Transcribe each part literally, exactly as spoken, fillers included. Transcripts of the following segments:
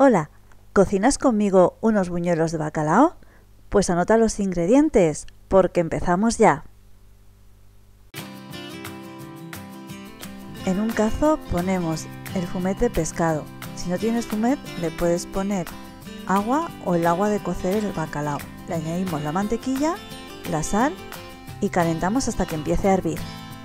Hola, ¿cocinas conmigo unos buñuelos de bacalao? Pues anota los ingredientes, porque empezamos ya. En un cazo ponemos el fumet de pescado. Si no tienes fumet, le puedes poner agua o el agua de cocer el bacalao. Le añadimos la mantequilla, la sal y calentamos hasta que empiece a hervir.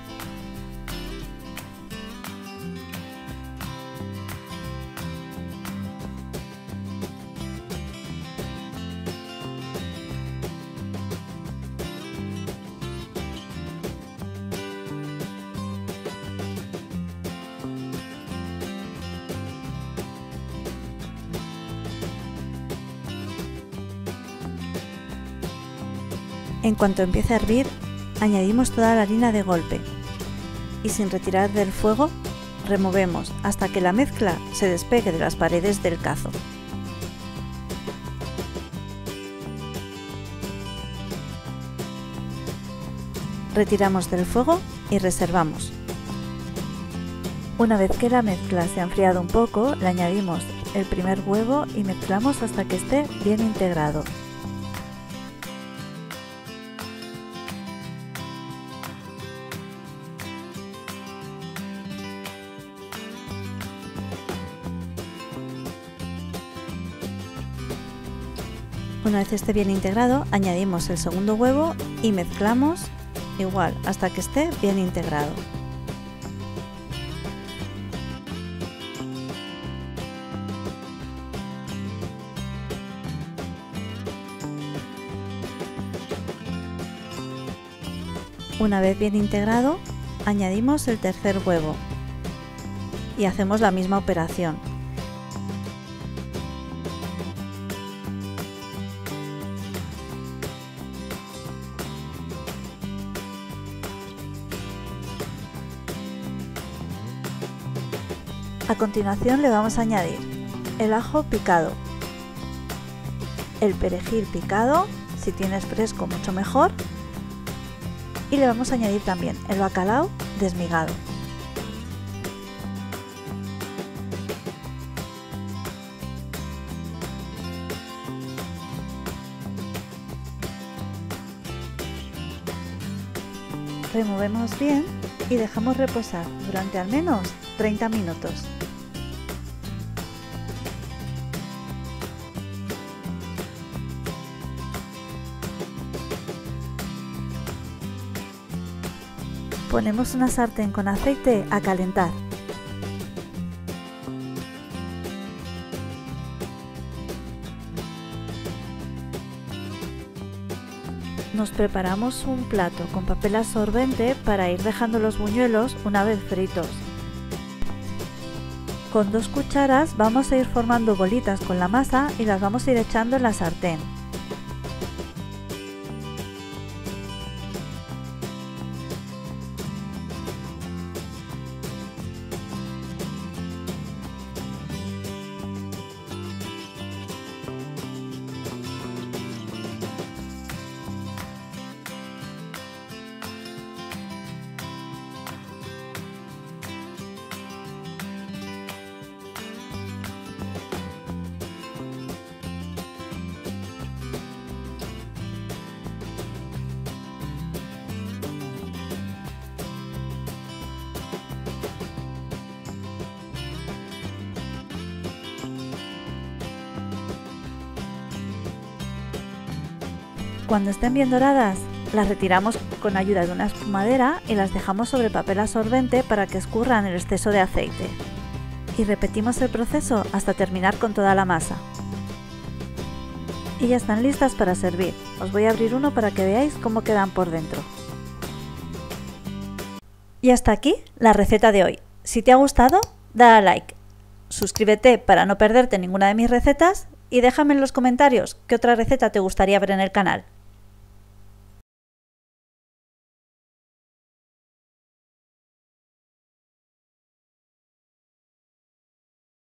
En cuanto empiece a hervir, añadimos toda la harina de golpe y sin retirar del fuego, removemos hasta que la mezcla se despegue de las paredes del cazo. Retiramos del fuego y reservamos. Una vez que la mezcla se ha enfriado un poco, le añadimos el primer huevo y mezclamos hasta que esté bien integrado. Una vez esté bien integrado, añadimos el segundo huevo y mezclamos igual hasta que esté bien integrado. Una vez bien integrado, añadimos el tercer huevo y hacemos la misma operación. A continuación le vamos a añadir el ajo picado, el perejil picado, si tienes fresco mucho mejor, y le vamos a añadir también el bacalao desmigado. Removemos bien y dejamos reposar durante al menos treinta minutos. Ponemos una sartén con aceite a calentar. Nos preparamos un plato con papel absorbente para ir dejando los buñuelos una vez fritos. Con dos cucharas vamos a ir formando bolitas con la masa y las vamos a ir echando en la sartén. Cuando estén bien doradas, las retiramos con ayuda de una espumadera y las dejamos sobre papel absorbente para que escurran el exceso de aceite. Y repetimos el proceso hasta terminar con toda la masa. Y ya están listas para servir. Os voy a abrir uno para que veáis cómo quedan por dentro. Y hasta aquí la receta de hoy. Si te ha gustado, da a like. Suscríbete para no perderte ninguna de mis recetas y déjame en los comentarios qué otra receta te gustaría ver en el canal.